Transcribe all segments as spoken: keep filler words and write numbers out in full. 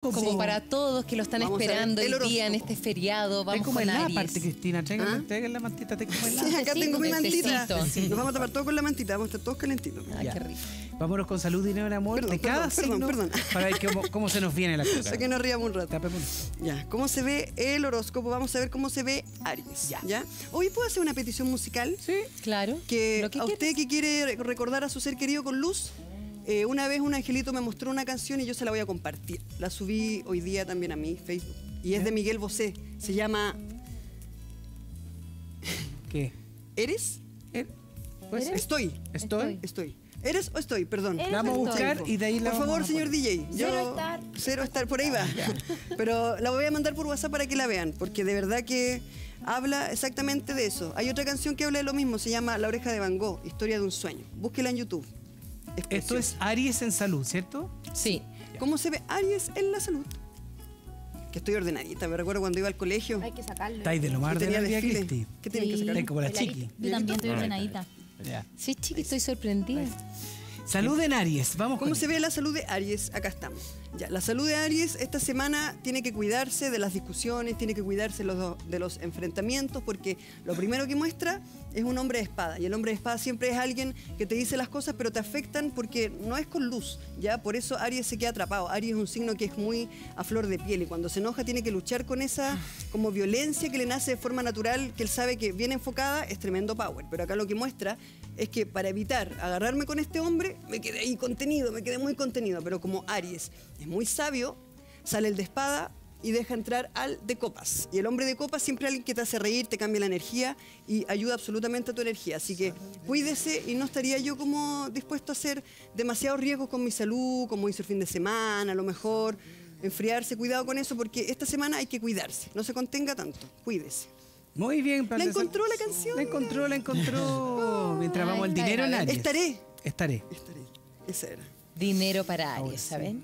horóscopo. Como para todos que lo están Vamos esperando a ver el hoy día en horóscopo. este feriado. Vamos Ten como con en la Aries. parte, Cristina. Traigan, ¿Ah? traigan la mantita, ten como en la. Sí, acá Sí, tengo mi con mantita. tecito. Nos vamos a tapar todo con la mantita, vamos a estar todos calentitos. Ay, Ya. qué rico. Vámonos con salud, dinero y amor Perdón, de cada perdón, perdón, signo perdón. para ver cómo, cómo se nos viene la cosa. Para que nos riamos un rato. Tapémonos. Ya, ¿cómo se ve el horóscopo? Vamos a ver cómo se ve Aries. Ya. Hoy puedo hacer una petición musical. Sí. Claro. Que, Lo que a quieras. usted que quiere recordar a su ser querido con luz, eh, una vez un angelito me mostró una canción y yo se la voy a compartir. La subí hoy día también a mi Facebook. Y es de Miguel Bosé. Se llama ¿Qué? ¿Eres? Eh, Pues, ¿Eres? Estoy. Estoy. Estoy. ¿Eres o estoy? Perdón. Eres La vamos a o buscar estoy. y de ahí la Por vamos favor, a señor poner. D J. yo- Cero estar. Cero estar, por ahí va. Pero la voy a mandar por WhatsApp para que la vean, porque de verdad que habla exactamente de eso. Hay otra canción que habla de lo mismo, se llama La oreja de Van Gogh, Historia de un sueño. Búsquela en YouTube. Es Esto es preciosa. Aries en salud, ¿cierto? Sí. ¿Cómo se ve Aries en la salud? Que estoy ordenadita, me recuerdo cuando iba al colegio. Hay que sacarlo. Está ahí de lo y más de tenía la día, desfile. Cristi. ¿Qué tienen que Sí. sacar? Está como la Peladita. chiqui. Yo también estoy ordenadita. Ya. Sí, chiqui, estoy sorprendida. Salud en Aries, vamos ¿Cómo con se ve la salud de Aries? Acá estamos. Ya, la salud de Aries esta semana tiene que cuidarse de las discusiones, tiene que cuidarse los, de los enfrentamientos, porque lo primero que muestra es un hombre de espada. Y el hombre de espada siempre es alguien que te dice las cosas, pero te afectan porque no es con luz. Ya, por eso Aries se queda atrapado. Aries es un signo que es muy a flor de piel y cuando se enoja tiene que luchar con esa como violencia que le nace de forma natural, que él sabe que bien enfocada es tremendo power. Pero acá lo que muestra es que para evitar agarrarme con este hombre, me quedé ahí contenido, me quedé muy contenido. Pero como Aries es muy sabio, sale el de espada y deja entrar al de copas. Y el hombre de copas siempre es alguien que te hace reír, te cambia la energía y ayuda absolutamente a tu energía. Así que cuídese y no estaría yo como dispuesto a hacer demasiados riesgos con mi salud, como hice el fin de semana, a lo mejor enfriarse, cuidado con eso, porque esta semana hay que cuidarse. No se contenga tanto, cuídese. Muy bien, ¿La encontró la canción? La encontró, la encontró. Mientras vamos el dinero en Aries. Estaré. Estaré. Estaré. Esa era. Dinero para Ahora Aries, sí. ¿saben?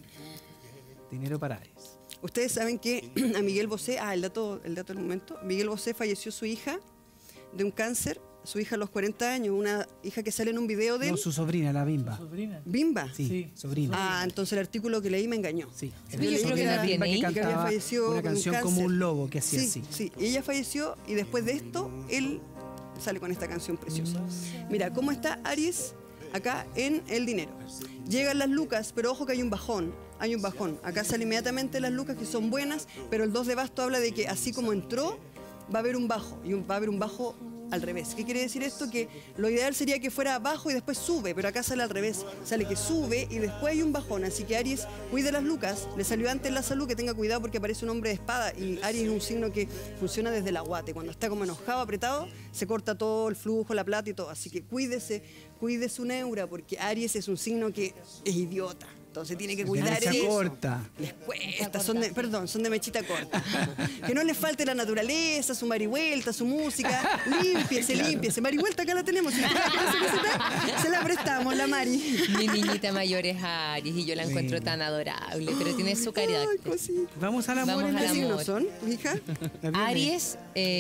Dinero para Aries. Ustedes saben que a Miguel Bosé, ah, el dato, el dato del momento, Miguel Bosé falleció su hija de un cáncer, su hija a los cuarenta años, una hija que sale en un video de No, él. su sobrina, la Bimba. ¿Sobrina? Bimba. Sí, sobrina. Ah, entonces el artículo que leí me engañó. Sí. Yo yo leí creo que era- la tiene Bimba ahí. que que había cantaba fallecido una con canción cáncer. como un lobo que hacía Sí, así. sí. Ella falleció y después de esto, él sale con esta canción preciosa. Mira, ¿cómo está Aries acá en el dinero? Llegan las lucas, pero ojo que hay un bajón. Hay un bajón. Acá salen inmediatamente las lucas que son buenas, pero el dos de basto habla de que así como entró, va a haber un bajo. Y un- va a haber un bajo al revés. ¿Qué quiere decir esto? Que lo ideal sería que fuera bajo y después sube, pero acá sale al revés. Sale que sube y después hay un bajón. Así que Aries, cuide las lucas. Le salió antes la salud, que tenga cuidado porque aparece un hombre de espada. Y Aries es un signo que funciona desde el aguate. Cuando está como enojado, apretado, se corta todo el flujo, la plata y todo. Así que cuídese, cuide su neura, porque Aries es un signo que es idiota. Entonces tiene que De cuidar mecha eso. corta. Les cuesta, son de, perdón, son de mechita corta. Que no les falte la naturaleza, su marihuelta, su música. Límpiese, límpiese. Marihuelta acá la tenemos. Si usted la quiere solicitar, se la prestamos, la Mari. Mi niñita mayor es Aries y yo la encuentro Sí. tan adorable, pero tiene su caridad. Ay, cosita. Vamos al amor Vamos en al ¿Qué Aries. amor. signos son, tu hija? La Viole. Aries,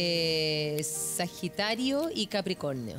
eh, Sagitario y Capricornio.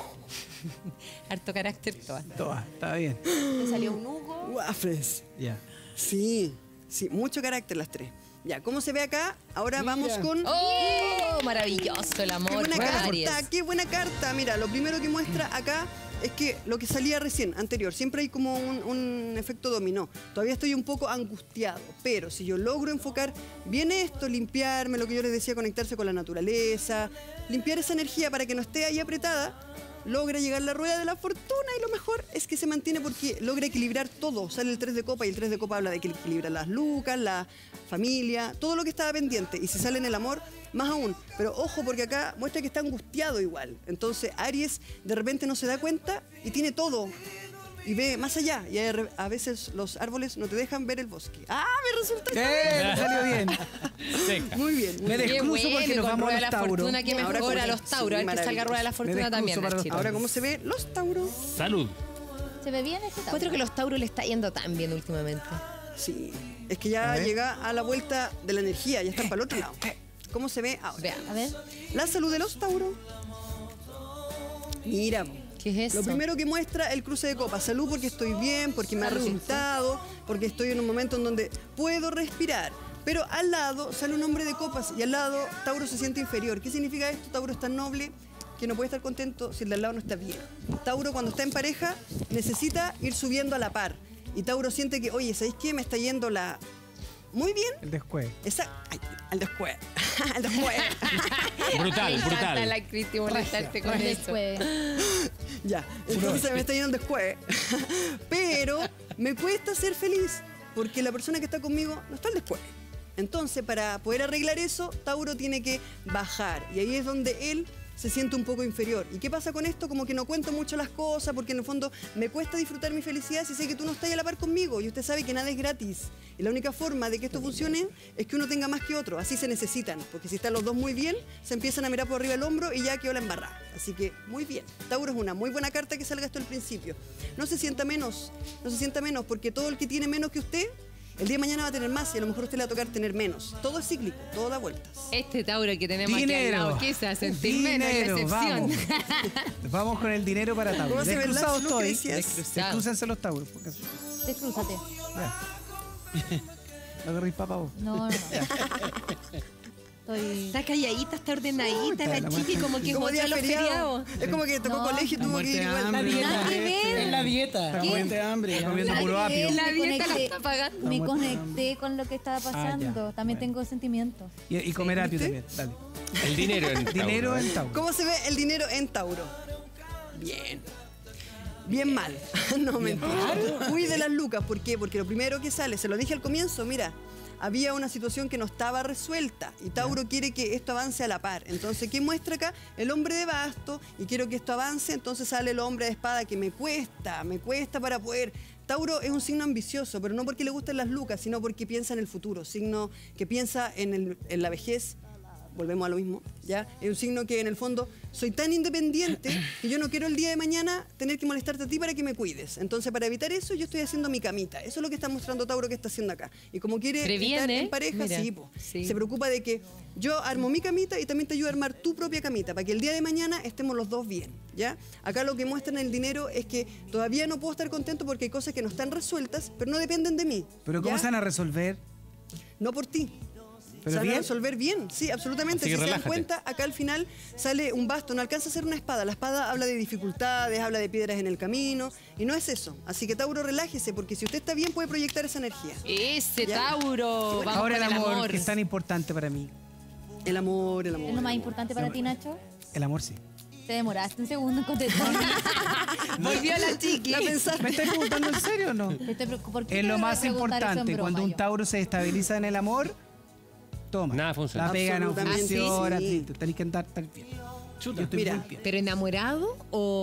Harto carácter toda. Toa, está bien. Me salió un Hugo. Waffles. Ya. Sí, sí, mucho carácter las tres. Ya, ¿cómo se ve acá? Ahora vamos con... ¡Oh! Maravilloso el ¡Qué amor buena con carta! Aries. ¡Qué buena carta! Mira, lo primero que muestra acá es que lo que salía recién, anterior, siempre hay como un, un efecto dominó. Todavía estoy un poco angustiado, pero si yo logro enfocar bien esto, limpiarme, lo que yo les decía, conectarse con la naturaleza, limpiar esa energía para que no esté ahí apretada, logra llegar la rueda de la fortuna y lo mejor es que se mantiene porque logra equilibrar todo. Sale el tres de copa y el tres de copa habla de que equilibra las lucas, la familia, todo lo que estaba pendiente. Y si sale en el amor, más aún. Pero ojo porque acá muestra que está angustiado igual. Entonces Aries de repente no se da cuenta y tiene todo. Y ve más allá. Y a a veces los árboles no te dejan ver el bosque. ¡Ah! Me resulta ¡Eh! Me salió bien. Seca. muy bien. Muy Me bien. Qué excluso bueno, porque nos con vamos a rueda de los la Tauro. fortuna que Ahora mejora a con- los Tauro. sí, A ver que salga rueda de la maravilloso. fortuna Me también, excuso para los Nachito. Ahora, ¿cómo se ve? Los Tauros. Salud. ¿Se ve bien este Encuentro que los Tauro le está yendo tan bien últimamente. Sí. Es que ya A ver. llega a la vuelta de la energía. Ya están para el otro lado. ¿Cómo se ve ahora? Veamos. A ver. La salud de los Tauros. Mira, ¿Qué es eso? Lo primero que muestra el cruce de copas. Salud porque estoy bien, porque me ha resultado, porque estoy en un momento en donde puedo respirar. Pero al lado sale un hombre de copas y al lado Tauro se siente inferior. ¿Qué significa esto? Tauro es tan noble que no puede estar contento si el de al lado no está bien. Tauro cuando está en pareja necesita ir subiendo a la par. Y Tauro siente que, oye, ¿sabéis qué? Me está yendo la... Muy bien. El descueve. Esa... Ay, al después. Al después. Brutal, Me encanta brutal. la Cristi molestarte con eso. Después. Ya, entonces me está yendo después. Pero me cuesta ser feliz porque la persona que está conmigo no está al después. Entonces, para poder arreglar eso, Tauro tiene que bajar. Y ahí es donde él se siente un poco inferior. ¿Y qué pasa con esto? Como que no cuento mucho las cosas porque en el fondo me cuesta disfrutar mi felicidad si sé que tú no estás a la par conmigo y usted sabe que nada es gratis. Y la única forma de que esto funcione es que uno tenga más que otro. Así se necesitan. Porque si están los dos muy bien, se empiezan a mirar por arriba el hombro y ya quedó la embarrada. Así que muy bien. Tauro es una muy buena carta que salga esto al principio. No se sienta menos. No se sienta menos porque todo el que tiene menos que usted, el día de mañana va a tener más y a lo mejor a usted le va a tocar tener menos. Todo es cíclico, todo da vueltas. Este Tauro que tenemos aquí al Dinero. lado, ¿qué se hace sentir menos? La Dinero, excepción. vamos. Vamos con el dinero para Tauro. ¿Cómo se ve el Descruzados lazo, estoy. Lucrecias? Descruzado. Descrúcense los Tauros. Porque... Descrúzate. Ya. No agarréis papa vos. No, no, no. Estoy... Está calladita, está ordenadita, Puta, la la chiqui más como que Como votó día los feriado. feriados. Es como que tocó No. colegio y tuvo que ir igual. La dieta. Nada que ver. Es la dieta. Está La comiendo- de hambre. está ya. comiendo Nada puro que apio. ver, La me dieta la conecté- está pagando. Me Estamos- conecté con lo que estaba pasando. También Bueno. tengo sentimientos. Y, y comer apio ¿viste? también. Dale. El dinero en Tauro, Dinero ¿eh? en Tauro. ¿Cómo se ve el dinero en Tauro? Bien. Bien mal. No, mentira. Cuide las lucas. ¿Por qué? Porque lo primero que sale, se lo dije al comienzo, mira, había una situación que no estaba resuelta y Tauro quiere que esto avance a la par. Entonces, ¿qué muestra acá? El hombre de basto y quiero que esto avance, entonces sale el hombre de espada que me cuesta, me cuesta para poder... Tauro es un signo ambicioso, pero no porque le gusten las lucas, sino porque piensa en el futuro, signo que piensa en, el- en la vejez. Volvemos a lo mismo, ¿ya? Es un signo que en el fondo soy tan independiente que yo no quiero el día de mañana tener que molestarte a ti para que me cuides. Entonces, para evitar eso, yo estoy haciendo mi camita. Eso es lo que está mostrando Tauro que está haciendo acá. Y como quiere Previene, estar en pareja, mira, sí, po, sí. se preocupa de que yo armo mi camita y también te ayudo a armar tu propia camita para que el día de mañana estemos los dos bien, ¿ya? Acá lo que muestran en el dinero es que todavía no puedo estar contento porque hay cosas que no están resueltas, pero no dependen de mí. Pero ¿cómo ¿ya? se van a resolver? No por ti. ¿Pero Se van a bien? resolver bien, sí, absolutamente. Así que si se dan relájate. cuenta, acá al final sale un basto, no alcanza a ser una espada. La espada habla de dificultades, habla de piedras en el camino, y no es eso. Así que Tauro, relájese, porque si usted está bien, puede proyectar esa energía. Ese Ya. Tauro. Vamos Ahora el con amor, que es tan importante para mí. El amor, el amor. ¿Es lo más el amor. importante para ti, Nacho? El amor sí. Te demoraste un segundo en contestar. Volvió la chiqui. ¿La pensaste? ¿Me estás preguntando en serio o no? Te estoy preocup- ¿por qué Es te lo voy a más preguntar eso en importante. broma Cuando un yo? Tauro se estabiliza en el amor, toma. Nada funciona. La pega no Absolutamente funciona. sí. tú Tenés que andar tan bien. Yo estoy Mira. muy bien. ¿Pero enamorado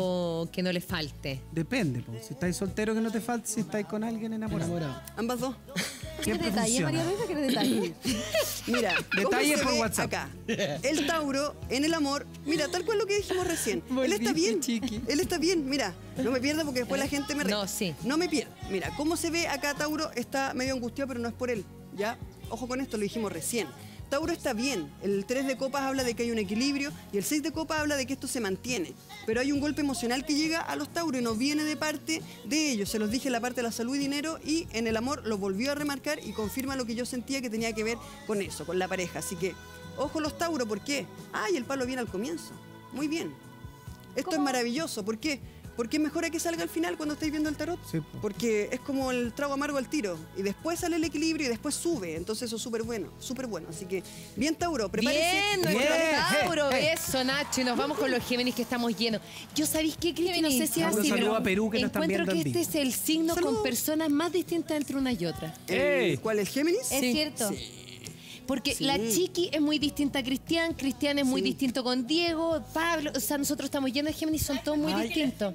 o que no le falte? Depende, po. Si estáis soltero que no te falte, si estáis con alguien enamorado. Enamorado. Ambas dos. ¿Quieres Siempre detalle, funciona. María Luisa? ¿Quieres detalle? Mira, ¿cómo Detalles se por ve WhatsApp. acá? El Tauro en el amor, mira, tal cual lo que dijimos recién. Él está bien. Él está bien, mira. No me pierda porque después la gente me No, reta. sí. No me pierda. Mira, ¿cómo se ve acá Tauro? Está medio angustiado, pero no es por él. ¿Ya? Ojo con esto, lo dijimos recién. Tauro está bien. El tres de copas habla de que hay un equilibrio y el seis de copas habla de que esto se mantiene. Pero hay un golpe emocional que llega a los Tauros y no viene de parte de ellos. Se los dije en la parte de la salud y dinero y en el amor lo volvió a remarcar y confirma lo que yo sentía que tenía que ver con eso, con la pareja. Así que, ojo los Tauros, ¿por qué? Ay, el palo viene al comienzo. Muy bien. Esto es maravilloso. ¿Por qué? Porque es mejor a que salga al final cuando estáis viendo el tarot. Sí, po. Porque es como el trago amargo al tiro. Y después sale el equilibrio y después sube. Entonces eso es súper bueno, súper bueno. Así que, bien Tauro, prepárese. Bien, nuestro Bien. Tauro, Hey, hey. eso, Nacho. Y nos vamos con los Géminis que estamos llenos. Yo sabéis qué, Cristi, no sé si Un así, saludo pero a Perú que nos están encuentro viendo que en este vivo. es el signo Salud. con personas más distintas entre unas y otras. Eh, Ey. ¿Cuál es Géminis? Es Sí. cierto. Porque Sí. la Chiqui es muy distinta a Cristian, Cristian es muy Sí. distinto con Diego, Pablo, o sea, nosotros estamos llenos de Géminis, son todos muy distintos.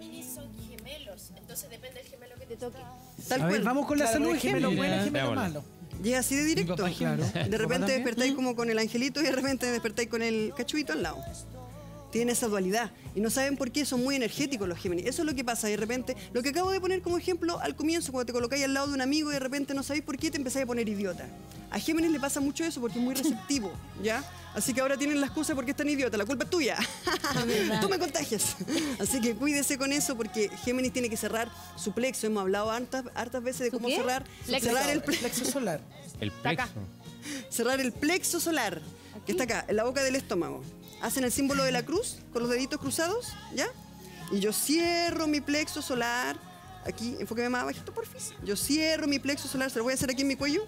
Tal A ver, cual. vamos con la Claro, salud no de es gemelo Géminis. bueno, es gemelo Veámosla. malo. Llega así de directo. papá, claro. De ¿Tu papá repente también? despertáis como con el angelito y de repente despertáis con el cachuito al lado. tienen esa dualidad y no saben por qué, son muy energéticos los Géminis. Eso es lo que pasa de repente. Lo que acabo de poner como ejemplo al comienzo, cuando te colocáis al lado de un amigo y de repente no sabéis por qué te empezáis a poner idiota. A Géminis le pasa mucho eso porque es muy receptivo, ¿ya? Así que ahora tienen la excusa porque es tan idiota, la culpa es tuya. Tú me contagias. Así que cuídese con eso porque Géminis tiene que cerrar su plexo. Hemos hablado hartas, hartas veces de ¿Su cómo qué? cerrar, Plexo. cerrar el Plexo plexo. solar. El Acá. plexo. Cerrar el plexo solar, que está acá, en la boca del estómago. Hacen el símbolo de la cruz con los deditos cruzados, ¿ya? Y yo cierro mi plexo solar. Aquí, enfóqueme más abajito, porfis. Yo cierro mi plexo solar, se lo voy a hacer aquí en mi cuello.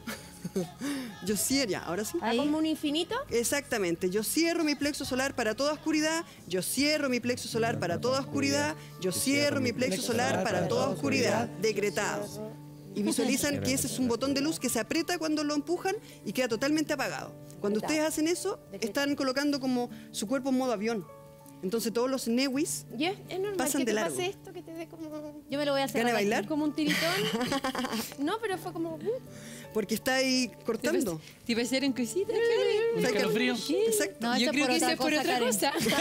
Yo cierro, ya, ahora sí. Ahí. ¿Como un infinito? Exactamente, yo cierro mi plexo solar para toda oscuridad, yo cierro mi plexo solar para toda oscuridad, yo cierro mi plexo solar para toda oscuridad, decretado. Y visualizan que ese es un botón de luz que se aprieta cuando lo empujan y queda totalmente apagado. Cuando ustedes hacen eso, están colocando como su cuerpo en modo avión. Entonces todos los newis Ya, es normal pasan que de te largo. pase esto, que te dé como... Yo me lo voy a hacer. ¿Gana de aquí. bailar? Como un tiritón. No, pero fue como... Uh, porque está ahí cortando. te iba a hacer en cosita. O sea que- escalofrío. Exacto. No, Yo eso creo por que eso otra es por cosa, otra Karen.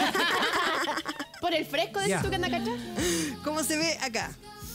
cosa. Por el fresco de Ya. eso que anda cachá. ¿Cómo se ve acá?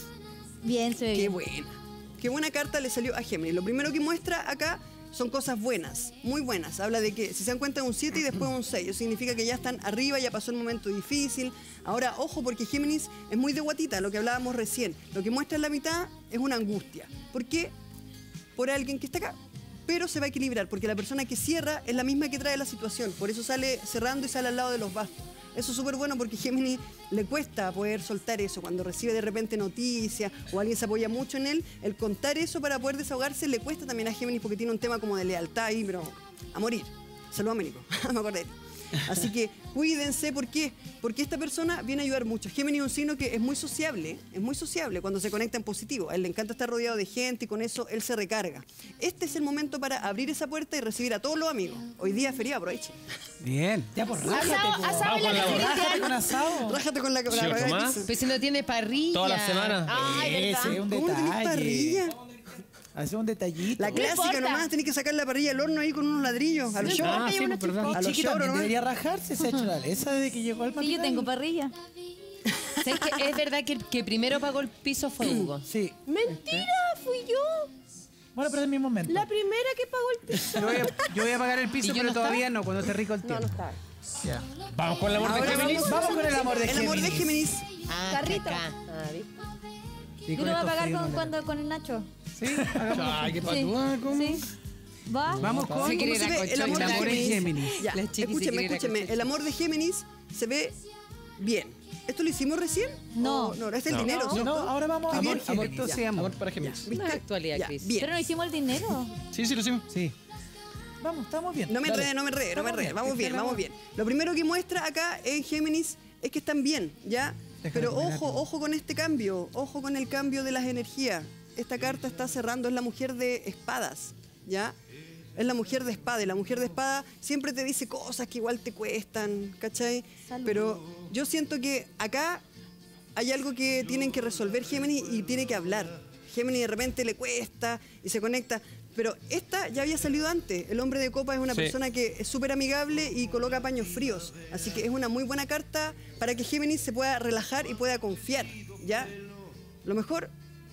Bien, se ve Qué bien. buena. Qué buena carta le salió a Géminis. Lo primero que muestra acá son cosas buenas, muy buenas. Habla de que si se dan cuenta un siete y después un seis. Eso significa que ya están arriba, ya pasó el momento difícil. Ahora, ojo, porque Géminis es muy de guatita, lo que hablábamos recién. Lo que muestra en la mitad es una angustia. ¿Por qué? Por alguien que está acá. Pero se va a equilibrar, porque la persona que cierra es la misma que trae la situación. Por eso sale cerrando y sale al lado de los bastos. Eso es súper bueno porque Géminis le cuesta poder soltar eso. Cuando recibe de repente noticias o alguien se apoya mucho en él, el contar eso para poder desahogarse le cuesta también a Géminis porque tiene un tema como de lealtad ahí, pero a morir. Saludos, Américo. Me acordé. Así que cuídense, ¿por qué? Porque esta persona viene a ayudar mucho. Géminis es un signo que es muy sociable, es muy sociable cuando se conecta en positivo. A él le encanta estar rodeado de gente y con eso él se recarga. Este es el momento para abrir esa puerta y recibir a todos los amigos. Hoy día es feriado, aproveche. Bien. Ya, pues Asado, rájate, po. asado en la Vamos con la casa. Rájate con asado. Rájate con la Sí, la- Tomás. la- Pues si no tiene parrilla. Toda la semana. Ay, Ese ¿verdad? es un ¿Cómo no tenés detalle. parrilla? Hace un detallito. La clásica importa. nomás, tenés que sacar la parrilla del horno ahí con unos ladrillos. A los No shows. importa, Ah, hay sí, una pues, perdón. A Mi los chiqui shows también nomás. debería rajarse, se ha hecho la esa desde que llegó al Sí, yo matrimonio. tengo parrilla. ¿Sabes qué? Es verdad que el que primero pagó el piso fue Hugo. Sí. Mentira, fui yo. Bueno, pero es mi momento. La primera que pagó el piso. Yo voy a, yo voy a pagar el ¿Y piso, yo pero no estaba? todavía no, cuando esté rico el No, tiempo. no estaba. Ya. Vamos con el amor de Ahora Géminis. vamos, Vamos con el amor de el amor de Géminis. Géminis. Ah, Carrito. acá. Ah, ¿viste? Sí, Yo con lo voy a estos pagar fríos con, no le- cuando, con el Nacho. Sí, hagamos. Ay, qué Sí. patúa, ¿cómo? Sí. ¿Va? Vamos con Se quiere ¿Cómo se ir a ve el amor Cochocha. de el amor de Géminis? Géminis. Ya, La chiqui se escúcheme, quiere ir a escúcheme. Cochocha. El amor de Géminis se ve bien. ¿Esto lo hicimos recién? No. ¿O no, este es el No. dinero, No, ¿cierto? ahora vamos a Amor, ver amor, Géminis. esto se llama. Amor para Géminis. No es actualidad, Ya, Cris. bien. Pero no hicimos el dinero. Sí, sí, lo hicimos. Sí. Vamos, estamos bien. No me Dale. enredé, no me enredé, no me Estamos enredé. bien. Vamos Este bien, es el vamos amor. bien. Lo primero que muestra acá en Géminis es que están bien, ¿ya? Déjame Pero poner ojo, algo. ojo con este cambio, ojo con el cambio de las energías. Esta carta está cerrando, es la mujer de espadas, ¿ya? Es la mujer de espada, y la mujer de espada siempre te dice cosas que igual te cuestan, ¿cachai? Salud. Pero yo siento que acá hay algo que tienen que resolver Géminis y tiene que hablar. Géminis de repente le cuesta y se conecta. Pero esta ya había salido antes. El hombre de copa es una Sí. persona que es súper amigable y coloca paños fríos. Así que es una muy buena carta para que Géminis se pueda relajar y pueda confiar, ¿ya? Lo mejor,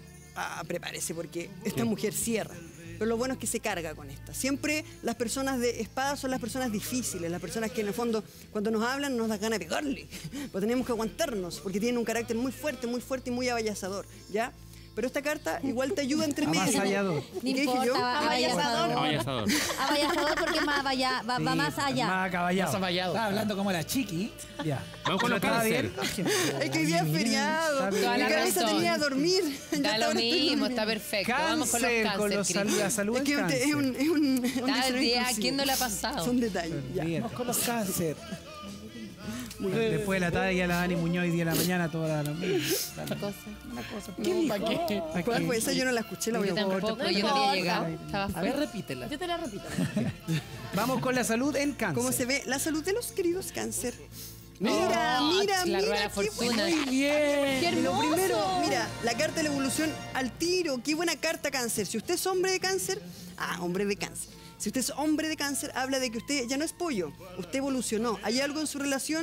ah, prepárese porque esta mujer cierra. Pero lo bueno es que se carga con esta. Siempre las personas de espada son las personas difíciles, las personas que en el fondo cuando nos hablan nos da ganas de pegarle. Pues tenemos que aguantarnos porque tienen un carácter muy fuerte, muy fuerte y muy avallazador, ¿ya? Pero esta carta igual te ayuda entre medio. Avasallador. ¿Y No qué dije importa, yo? avasallador. Avasallador. Avasallador porque más vaya, va, va Sí, más allá. Más acaballado. Más avallado. Estaba hablando como la chiqui. Ya. Vamos con Pero los estaba cáncer. bien. Es que hoy día es feriado. Está bien. Toda Mi la cabeza razón. tenía a dormir. Ya Da hasta lo ahora estoy mismo, durmiendo. está perfecto. Vamos con los Cáncer, cáncer, con los Cris. salud, la salud Es que en es cáncer. un, es un, es un Cada diccionario día, ¿a inclusivo. quién no le ha pasado? Son detalles. Ya. Bien. Vamos con los cáncer. Después de la tarde ya la Dani Muñoz y día de la mañana toda la misma. Cosa. ¿Qué dijo? ¿Para ¿Cuál qué? fue esa? Yo no la escuché, la voy Yo a tampoco, No yo no había importa. llegado. Estaba A ver, fuera. repítela. Yo te la repito. Vamos con la salud en cáncer. ¿Cómo se ve la salud de los queridos cáncer? Mira, Oh, mira, la rueda de mira, la qué fortuna. buena. Muy bien. ¡Qué Lo hermoso! primero, mira, la carta de la evolución al tiro. Qué buena carta, cáncer. Si usted es hombre de cáncer, ah, hombre de cáncer. Si usted es hombre de cáncer, habla de que usted ya no es pollo, usted evolucionó. Hay algo en su relación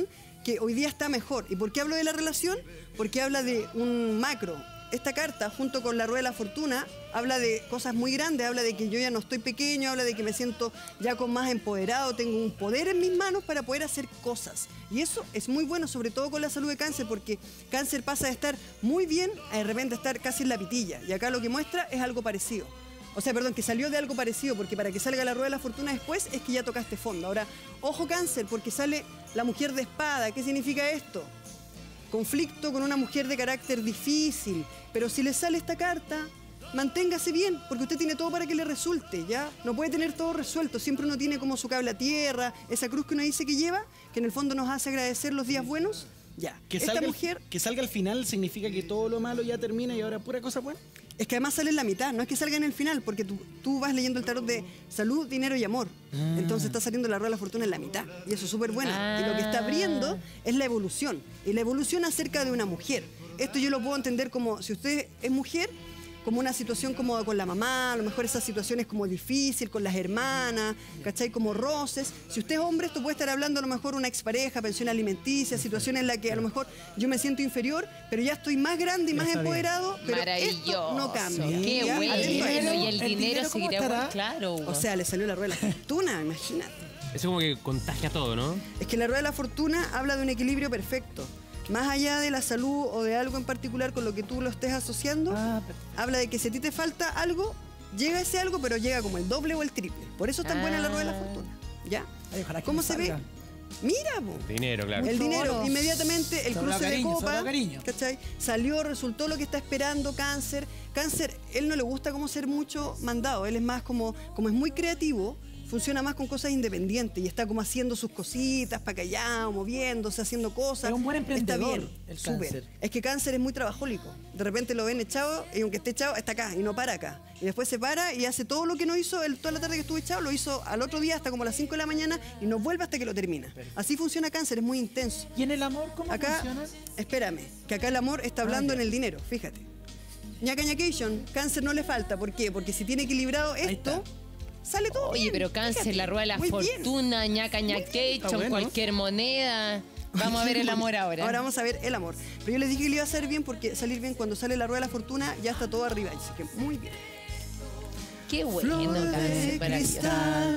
que hoy día está mejor. ¿Y por qué hablo de la relación? Porque habla de un macro. Esta carta, junto con la rueda de la fortuna, habla de cosas muy grandes, habla de que yo ya no estoy pequeño, habla de que me siento ya con más empoderado, tengo un poder en mis manos para poder hacer cosas. Y eso es muy bueno, sobre todo con la salud de cáncer, porque cáncer pasa de estar muy bien a de repente estar casi en la pitilla. Y acá lo que muestra es algo parecido. O sea, perdón, que salió de algo parecido, porque para que salga la rueda de la fortuna después es que ya tocaste fondo. Ahora, ojo cáncer, porque sale la mujer de espada. ¿Qué significa esto? Conflicto con una mujer de carácter difícil, pero si le sale esta carta, manténgase bien, porque usted tiene todo para que le resulte, ¿ya? No puede tener todo resuelto, siempre uno tiene como su cable a tierra, esa cruz que uno dice que lleva, que en el fondo nos hace agradecer los días buenos, ya. Que Esta salga, mujer... que salga al final significa que todo lo malo ya termina y ahora pura cosa buena. Es que además sale en la mitad, no es que salga en el final, porque tú, tú vas leyendo el tarot de salud, dinero y amor. Ah. Entonces está saliendo la rueda de la fortuna en la mitad. Y eso es súper bueno. Ah. Y lo que está abriendo es la evolución. Y la evolución acerca de una mujer. Esto yo lo puedo entender como, si usted es mujer, como una situación como con la mamá, a lo mejor esas situaciones como difícil, con las hermanas, ¿cachai? Como roces. Si usted es hombre, esto puede estar hablando a lo mejor una expareja, pensión alimenticia, situaciones en la que a lo mejor yo me siento inferior, pero ya estoy más grande y más está bien. empoderado, pero Maravilloso. esto no cambia. Qué ¿ya? bueno. Atento a eso. Y el ¿El dinero dinero cómo seguirá estará? igual, claro. O sea, le salió la rueda de la fortuna, imagínate. Eso como que contagia todo, ¿no? Es que la rueda de la fortuna habla de un equilibrio perfecto. Más allá de la salud o de algo en particular con lo que tú lo estés asociando, Ah, perfecto. habla de que si a ti te falta algo, llega ese algo, pero llega como el doble o el triple. Por eso es tan buena la rueda de la Ah. fortuna. ¿Ya? Ay, ojalá que ¿Cómo me se ve? salga. Mira, po. Dinero, claro. El Mucho dinero, oro. inmediatamente el Sobra cruce cariño, de copa, sobra cariño. ¿cachai? Salió, resultó lo que está esperando Cáncer. Cáncer, él no le gusta como ser mucho mandado, él es más como, como es muy creativo, funciona más con cosas independientes y está como haciendo sus cositas para callado, moviéndose, haciendo cosas. Es un buen emprendedor, Está bien, el súper. Cáncer. Es que Cáncer es muy trabajólico. De repente lo ven echado y aunque esté echado, está acá y no para acá. Y después se para y hace todo lo que no hizo el, toda la tarde que estuvo echado, lo hizo al otro día hasta como a las cinco de la mañana y no vuelve hasta que lo termina. Así funciona Cáncer, es muy intenso. ¿Y en el amor cómo Acá, funciona? espérame, que acá el amor está hablando Ah, ya. en el dinero, fíjate. Ñaca ñacation, Cáncer no le falta. ¿Por qué? Porque si tiene equilibrado Ahí esto, está. sale todo Oye, bien, pero Cáncer, fíjate. la rueda de la Muy bien. fortuna, ñaca ñacation, bueno. cualquier moneda. Vamos a ver el amor ahora. Ahora vamos a ver el amor. Pero yo les dije que le iba a hacer bien porque salir bien cuando sale la rueda de la fortuna ya está todo arriba. Así que muy bien. Qué bueno, Cáncer, maravilloso.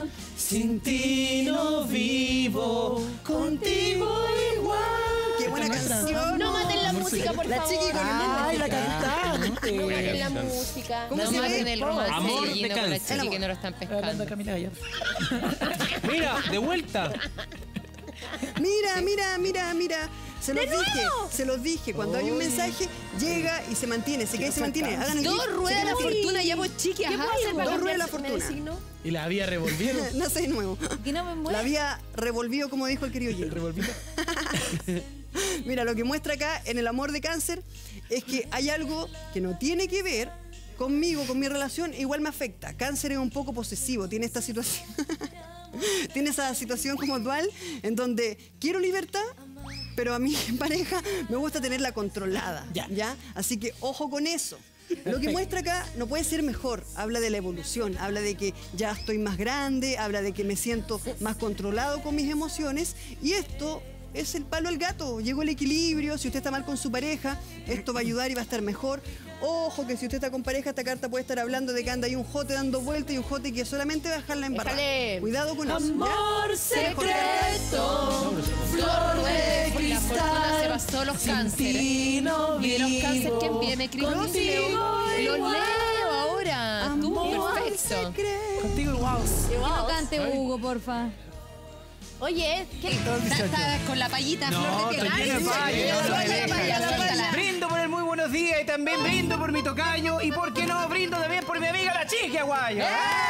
sin ti no vivo, contigo igual. Qué buena canción. No maten la música, por La favor. chiqui con el Ay, la nombre. cantante. No maten la Cantante. música. ¿Cómo No se maten ve? el romance Amor de de Gino con la Cáncer. chiqui que no lo están Estoy hablando pescando. de Camila Gallardo. Mira, de vuelta. Mira, mira, mira, mira. Se los dije, se los dije. Cuando hay un mensaje, llega y se mantiene, se queda y se mantiene. Hagan el Dos gif, se ruedas de la mantiene. fortuna, ya vos chiqui, ¿Qué ajá. puedo hacer para Dos ruedas de la cambiarme de fortuna. signo? Y la había revolvido. Nace de nuevo. Que no me La muera. había revolvido, como dijo el querido Gino. Revolvido. Mira, lo que muestra acá en el amor de Cáncer es que hay algo que no tiene que ver conmigo, con mi relación, igual me afecta. Cáncer es un poco posesivo, tiene esta situación. Tiene esa situación como dual en donde quiero libertad, pero a mi pareja me gusta tenerla controlada. Ya. ¿Ya? Así que ojo con eso. Lo que muestra acá no puede ser mejor. Habla de la evolución, habla de que ya estoy más grande, habla de que me siento más controlado con mis emociones y esto es el palo al gato. Llegó el equilibrio. Si usted está mal con su pareja, esto va a ayudar y va a estar mejor. Ojo que si usted está con pareja, esta carta puede estar hablando de que anda ahí un jote dando vueltas y un jote que solamente va a dejarla embarrada. Déjale. Cuidado con eso. ¿ya? Amor secreto, flor de Por la fortuna se basó los cánceres. Y de los cánceres, ¿quién viene? Cris Leo. Los leo ahora. Tú, Amor perfecto. secreto. Contigo igual. Que no cante Hugo, porfa. Oye, ¿qué? Estás con la payita, No, flor de estoy piedra. lleno de Ay, paya, suéltala, no me suéltala, deja. paya, suéltala. Brindo por el muy buenos días y también brindo por mi tocayo y por qué no brindo también por mi amiga la chiqui aguayo.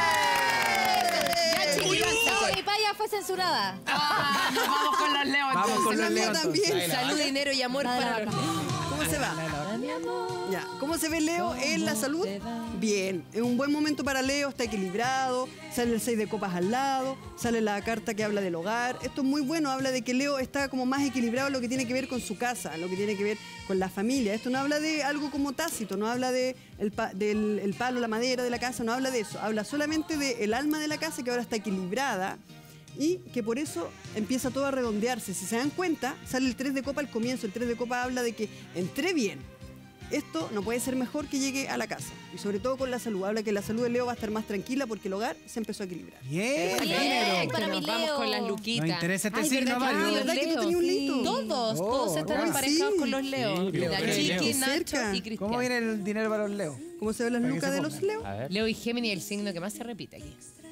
Ya, chiqui, lánzate. Mi paya fue censurada. Ah, nos vamos con los leones. Vamos con Se los la mía leones. también. Salud, dinero y amor Dale, para la los vaca. ¿Cómo se va? Ya. ¿Cómo se ve Leo en la salud? Bien. Es un buen momento para Leo, está equilibrado, sale el seis de copas al lado, sale la carta que habla del hogar. Esto es muy bueno, habla de que Leo está como más equilibrado en lo que tiene que ver con su casa, en lo que tiene que ver con la familia. Esto no habla de algo como tácito, no habla de el pa- del el palo, la madera de la casa, no habla de eso. Habla solamente del alma de la casa que ahora está equilibrada y que por eso empieza todo a redondearse. Si se dan cuenta, sale el tres de copa al comienzo. El tres de copa habla de que entré bien. Esto no puede ser mejor que llegue a la casa. Y sobre todo con la salud. Habla que la salud de Leo va a estar más tranquila porque el hogar se empezó a equilibrar. Bien, Bien, Leo. para mi nos vamos Leo. con las luquitas. Nos interesa este Ay, signo, ¿verdad que Mario. los ¿Verdad que tú Leo? tenías un leito? Todos, Oh, todos están ay, emparejados sí. con los Leo. Sí, Leo, la Leo, Chiqui, Leo. Nacho Cerca. y Cristian. ¿Cómo viene el dinero para los Leo? ¿Cómo se ven las Para que lucas se de los pongan. Leo? A ver. Leo y Géminis, el signo que más se repite aquí.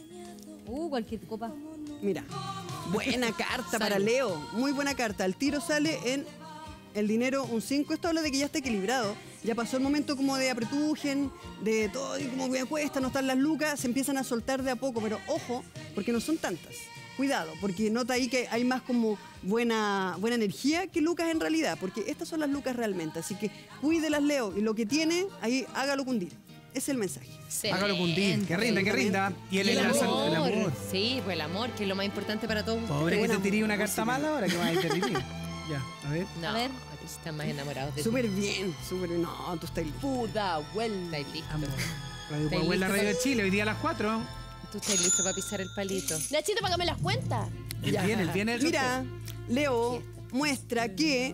Uh, cualquier copa. Mira, buena carta para Salud. Leo. Muy buena carta. El tiro sale en el dinero un cinco. Esto habla de que ya está equilibrado. Ya pasó el momento como de apretujen, de todo y como que me cuesta, no están las lucas. Se empiezan a soltar de a poco, pero ojo, porque no son tantas. Cuidado, porque nota ahí que hay más como buena, buena energía que lucas en realidad, porque estas son las lucas realmente. Así que cuídelas, Leo, y lo que tiene, ahí hágalo cundir. Ese es el mensaje. Hágalo cundir, que rinda, que rinda. Y él Y es el la amor. salud, el amor. Sí, pues el amor, que es lo más importante para todos. Pobre que buena te tiré una música. carta mala ahora, que vas a interrumpir. Ya, a ver. No, A ver. aquí están más enamorados de Súper bien, súper bien. No, tú estás listo. Puda vuelta. ¿Estáis listos? Radio ¿Estáis Puebla, la listos Radio de para- Chile, hoy día a las cuatro. ¿Tú estás listo para pisar el palito? Nachito, págame las cuentas. El bien, el bien, el Mira, Leo muestra que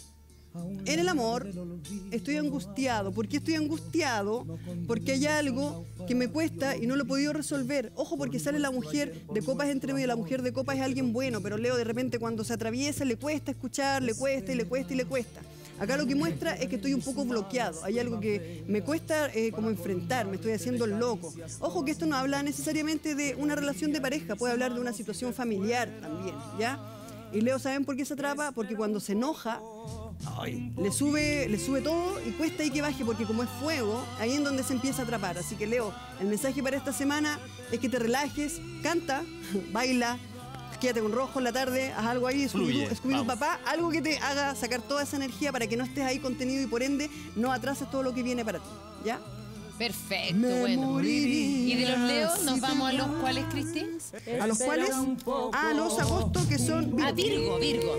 en el amor estoy angustiado. ¿Por qué estoy angustiado? Porque hay algo que me cuesta y no lo he podido resolver. Ojo, porque sale la mujer de copas entre medio. La mujer de copas es alguien bueno, pero Leo de repente cuando se atraviesa le cuesta escuchar, le cuesta y le cuesta y le cuesta. Acá lo que muestra es que estoy un poco bloqueado. Hay algo que me cuesta eh, como enfrentar, me estoy haciendo el loco. Ojo que esto no habla necesariamente de una relación de pareja, puede hablar de una situación familiar también, ¿ya? Y Leo, ¿saben por qué se atrapa? Porque cuando se enoja, ay, le sube, le sube todo y cuesta ahí que baje, porque como es fuego, ahí es donde se empieza a atrapar. Así que Leo, el mensaje para esta semana es que te relajes, canta, baila, quédate con rojo en la tarde, haz algo ahí, Fluye, Scooby-Doo, Scooby-Doo, vamos. papá, algo que te haga sacar toda esa energía para que no estés ahí contenido y por ende no atrases todo lo que viene para ti, ¿ya? Perfecto, Me bueno. moriría ¿Y de los Leos si nos te vamos a los vas. cuales, Cristi? A los cuales, a los agosto que son A Virgo. Virgo, Virgo.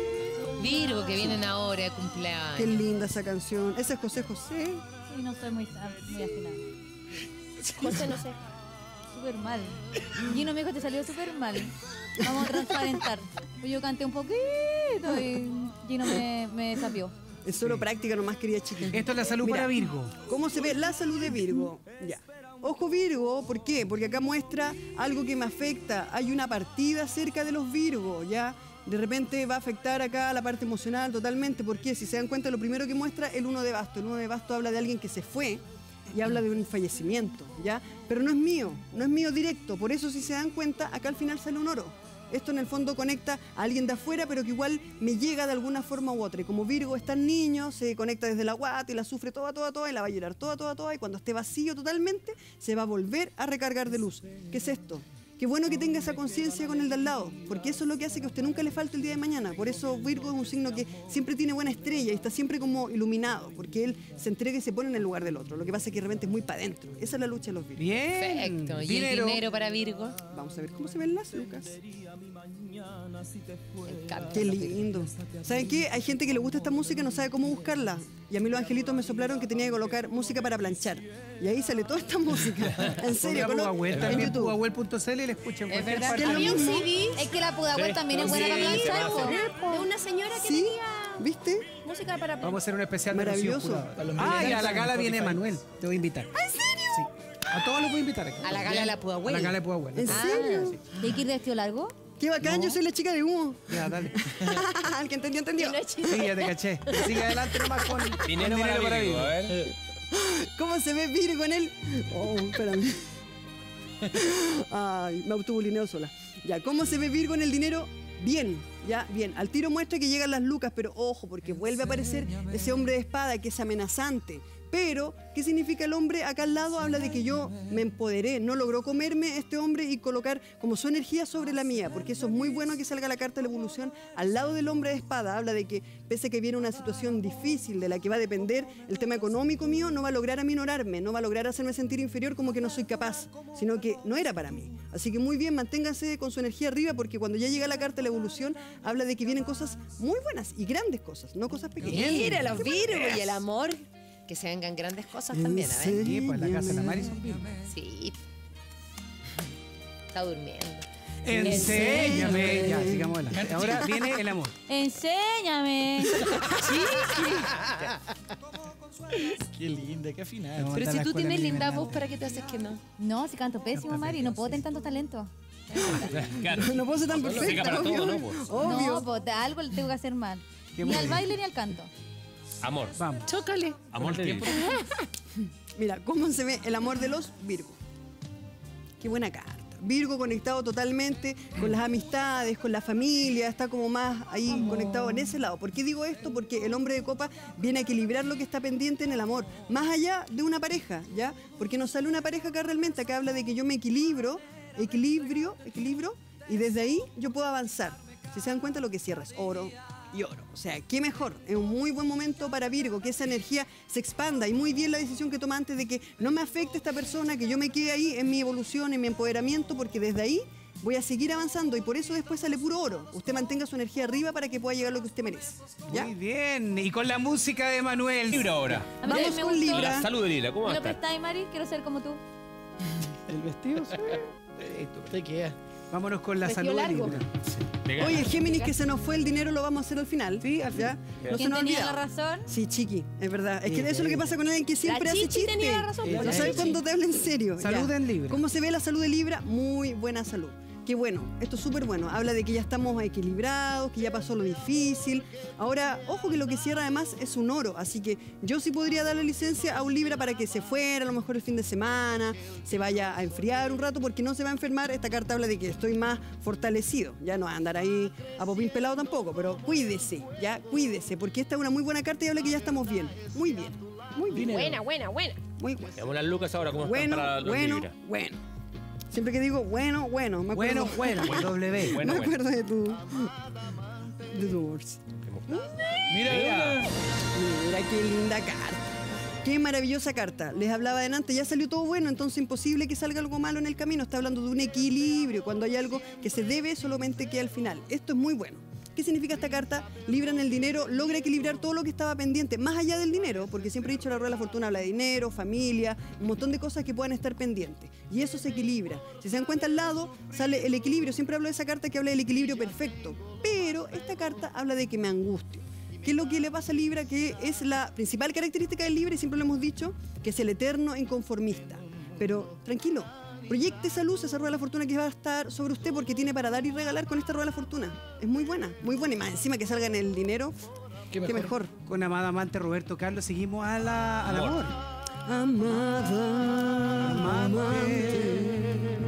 Virgo, que vienen ahora de Qué cumpleaños. linda esa canción. Ese es José José. Sí, no soy muy, muy afinada. José, no sé. Súper mal. Gino me dijo, te salió súper mal. Vamos a transparentar. Pues yo canté un poquito y Gino me, me desafió. Es solo práctica nomás, querida chica. Esto es la salud Mira, para Virgo. ¿Cómo se ve la salud de Virgo? Ya. Ojo Virgo, ¿por qué? Porque acá muestra algo que me afecta. Hay una partida cerca de los Virgos, ¿ya? De repente va a afectar acá la parte emocional totalmente. ¿Por qué? Si se dan cuenta, lo primero que muestra el uno de basto. El uno de basto habla de alguien que se fue y habla de un fallecimiento, ¿ya? Pero no es mío, no es mío directo. Por eso, si se dan cuenta, acá al final sale un oro. Esto en el fondo conecta a alguien de afuera, pero que igual me llega de alguna forma u otra. Y como Virgo es tan niño, se conecta desde la guata y la sufre toda, toda, toda, y la va a llorar toda, toda, toda. Y cuando esté vacío totalmente, se va a volver a recargar de luz. ¿Qué es esto? Qué bueno que tenga esa conciencia con el de al lado, porque eso es lo que hace que a usted nunca le falte el día de mañana. Por eso Virgo es un signo que siempre tiene buena estrella y está siempre como iluminado, porque él se entrega y se pone en el lugar del otro. Lo que pasa es que de repente es muy para adentro. Esa es la lucha de los Virgos. Bien. Perfecto. ¿Y Dinero. el dinero para Virgo? Vamos a ver cómo se ven las lucas. Me encanta. Qué lindo. ¿Saben qué? Hay gente que le gusta esta música y no sabe cómo buscarla. Y a mí los angelitos me soplaron que tenía que colocar música para planchar. Y ahí sale toda esta música. En serio, Ponga colo- Pugahuel en también, YouTube. pugahuel punto c l y le escuchan Es cualquier verdad parte que del lo Había un mismo. C D Es que la Pudahuel Sí, también es sí, buena para sí, planchar. sí, po. de una señora que ¿Sí? tenía ¿Viste? música para Vamos a hacer un especial de Rocío Maravilloso. Jurado. A los Ah, y a la millennials gala en viene Spotify. Manuel. Te voy a invitar. ¿En serio? Sí. A todos los voy a invitar. A la gala de la A Pudahuel. la gala de Pugahuel. ¿En Ah, serio? ¿Y hay que ir de vestido largo? Qué bacán, yo soy la chica de humo. Ya, dale. El que entendió, entendió. Sí, ya te caché. Sigue adelante nomás con Dinero, con para, Virgo, Virgo. a ver. ¿Cómo se ve Virgo en él? Oh, espérame. Ay, me autobulineo sola. Ya, ¿cómo se ve Virgo en el dinero? Bien, ya, bien. Al tiro muestra que llegan las lucas, pero ojo, porque vuelve a aparecer ese hombre de espada que es amenazante. Pero, ¿qué significa el hombre? Acá al lado habla de que yo me empoderé, no logró comerme este hombre y colocar como su energía sobre la mía, porque eso es muy bueno que salga la carta de la evolución al lado del hombre de espada. Habla de que pese a que viene una situación difícil de la que va a depender el tema económico mío, no va a lograr aminorarme, no va a lograr hacerme sentir inferior como que no soy capaz, sino que no era para mí. Así que muy bien, manténganse con su energía arriba, porque cuando ya llega la carta de la evolución, habla de que vienen cosas muy buenas y grandes cosas, no cosas pequeñas. Mira, los Virgos y el amor. Que se vengan grandes cosas también, a ver. Sí, pues la casa de la Mari son Virgo. Sí. Está durmiendo. Enséñame. Ya, sigamos adelante. Ahora viene el amor. Enséñame. Qué linda, qué afinada. No. Pero Monta si la tú escuela tienes Mimi linda Bernardo. voz, ¿para qué te haces que no? No, si canto pésimo, Mari. No puedo tener tanto talento. Claro. No puedo ser tan Seca perfecta, para todo, obvio. ¿no? Pues. Obvio. No, pues algo le tengo que hacer mal. Qué Ni al bonito. baile ni al canto. Amor. Vamos. Chócale. Amor de Dios. Mira, ¿cómo se ve el amor de los Virgo? Qué buena carta. Virgo conectado totalmente con las amistades, con la familia, está como más ahí conectado en ese lado. ¿Por qué digo esto? Porque el hombre de copa viene a equilibrar lo que está pendiente en el amor, más allá de una pareja, ¿ya? Porque nos sale una pareja acá realmente, acá habla de que yo me equilibro, equilibrio, equilibrio, y desde ahí yo puedo avanzar. Si se dan cuenta, lo que cierra es oro y oro. O sea, qué mejor. Es un muy buen momento para Virgo, que esa energía se expanda, y muy bien la decisión que toma antes de que no me afecte esta persona, que yo me quede ahí en mi evolución, en mi empoderamiento, porque desde ahí voy a seguir avanzando, y por eso después sale puro oro. Usted mantenga su energía arriba para que pueda llegar a lo que usted merece. ¿Ya? Muy bien. Y con la música de Manuel. Libra ahora. A mí Vamos también me con gustó. Libra. La salud de Libra, ¿cómo ¿Me va a lo estar? prestáis, Mari? Quiero ser como tú. El vestido, sí. Te queda. Vámonos con la Vestido salud de largo. Libra. De gana. Oye, Géminis, que se nos fue el dinero, lo vamos a hacer al final. Sí, al ¿Ya? final. No se ¿Quién nos tenía olvida. la razón? Sí, chiqui, es verdad. Es que Sí, eso es lo que pasa con alguien que siempre La hace Chichi chiste. tenía la razón. Sí, No la sabes Chichi. cuándo te habla en serio. Salud Ya. en Libra. ¿Cómo se ve la salud de Libra? Muy buena salud. Qué bueno, esto es súper bueno. Habla de que ya estamos equilibrados, que ya pasó lo difícil. Ahora, ojo que lo que cierra además es un oro, así que yo sí podría darle licencia a un Libra para que se fuera, a lo mejor el fin de semana, se vaya a enfriar un rato, porque no se va a enfermar. Esta carta habla de que estoy más fortalecido, ya no va a andar ahí a popín pelado tampoco, pero cuídese, ya, cuídese, porque esta es una muy buena carta y habla que ya estamos bien, muy bien, muy bien, Buena, buena, buena. muy bueno. Veamos las lucas ahora, ¿cómo están Bueno, para los bueno, Libra? bueno. Siempre que digo bueno, bueno, me acuerdo, Bueno, bueno, W. Bueno, me bueno. acuerdo de tu de tu voz. Mira, Mira. Mira qué linda carta. Qué maravillosa carta. Les hablaba adelante, ya salió todo bueno, entonces imposible que salga algo malo en el camino. Está hablando de un equilibrio, cuando hay algo que se debe solamente que al final. Esto es muy bueno. ¿Qué significa esta carta? Libra en el dinero, logra equilibrar todo lo que estaba pendiente, más allá del dinero, porque siempre he dicho la rueda de la fortuna habla de dinero, familia, un montón de cosas que puedan estar pendientes. Y eso se equilibra. Si se dan cuenta al lado, sale el equilibrio. Siempre hablo de esa carta que habla del equilibrio perfecto. Pero esta carta habla de que me angustio. ¿Qué es lo que le pasa a Libra? Que es la principal característica del Libra, y siempre lo hemos dicho, que es el eterno inconformista. Pero tranquilo, proyecte esa luz, esa rueda de la fortuna que va a estar sobre usted, porque tiene para dar y regalar con esta rueda de la fortuna. Es muy buena, muy buena. Y más encima que salga en el dinero, Qué qué mejor. mejor. Con amado amante Roberto Carlos seguimos a la, al Amor. amor. Amada, amante,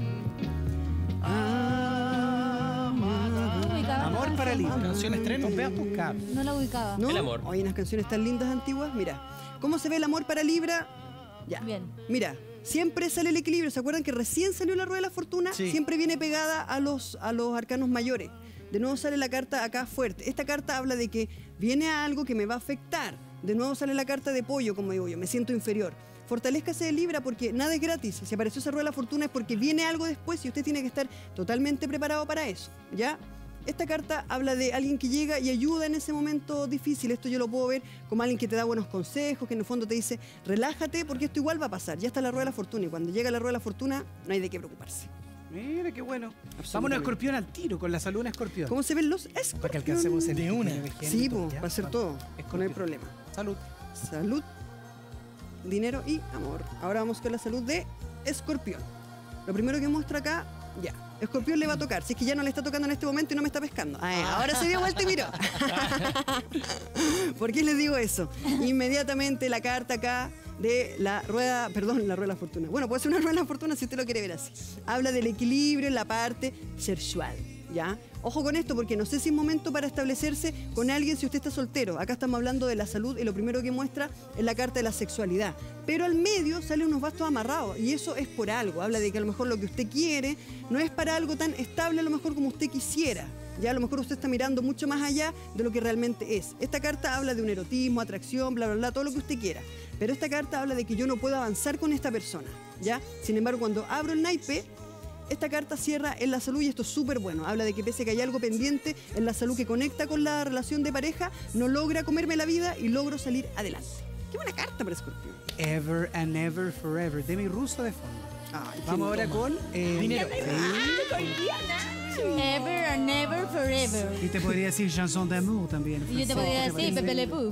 amada. No ubicaba Amor esta para canción. Libra. Canción estreno. Con pegas buscadas. No la ubicaba. ¿No? El amor. Hay unas canciones tan lindas antiguas. Mira, ¿cómo se ve el amor para Libra? Ya. Bien. Mira, siempre sale el equilibrio. ¿Se acuerdan que recién salió la rueda de la fortuna? Sí. Siempre viene pegada a los, a los arcanos mayores. De nuevo sale la carta acá fuerte. Esta carta habla de que viene algo que me va a afectar. De nuevo sale la carta de pollo, como digo yo. Me siento inferior. Fortalézcase de Libra, porque nada es gratis. Si apareció esa rueda de la fortuna es porque viene algo después y usted tiene que estar totalmente preparado para eso. ¿Ya? Esta carta habla de alguien que llega y ayuda en ese momento difícil. Esto yo lo puedo ver como alguien que te da buenos consejos, que en el fondo te dice, relájate porque esto igual va a pasar. Ya está la rueda de la fortuna, y cuando llega la rueda de la fortuna no hay de qué preocuparse. Mira qué bueno. Vámonos Absolutamente. a Escorpión al tiro, con la salud en Escorpión. ¿Cómo se ven los escorpión? Para que alcancemos el De una. Sí, pues, para hacer todo. No hay Escorpión. problema. Salud. Salud, dinero y amor. Ahora vamos con la salud de Escorpión. Lo primero que muestra acá, ya. Escorpión le va a tocar. Si es que ya no le está tocando en este momento y no me está pescando. Ay, ahora se dio vuelta y miró. ¿Por qué les digo eso? Inmediatamente la carta acá de la rueda, perdón, la rueda de la fortuna. Bueno, puede ser una rueda de la fortuna si usted lo quiere ver así. Habla del equilibrio en la parte sexual, ¿ya? Ojo con esto, porque no sé si es momento para establecerse con alguien si usted está soltero. Acá estamos hablando de la salud y lo primero que muestra es la carta de la sexualidad. Pero al medio salen unos bastos amarrados y eso es por algo. Habla de que a lo mejor lo que usted quiere no es para algo tan estable a lo mejor como usted quisiera. Ya a lo mejor usted está mirando mucho más allá de lo que realmente es. Esta carta habla de un erotismo, atracción, bla, bla, bla, todo lo que usted quiera. Pero esta carta habla de que yo no puedo avanzar con esta persona, ¿ya? Sin embargo, cuando abro el naipe, esta carta cierra en la salud y esto es súper bueno. Habla de que pese a que hay algo pendiente en la salud que conecta con la relación de pareja, no logra comerme la vida y logro salir adelante. Qué buena carta para Escorpión. Ever and ever forever. De mi ruso de fondo. Ay, qué Vamos ahora lindo. con eh, dinero. Ever and never forever. Y te podría decir chanson d'amour también. Y yo te podría decir Pepe Le Pew.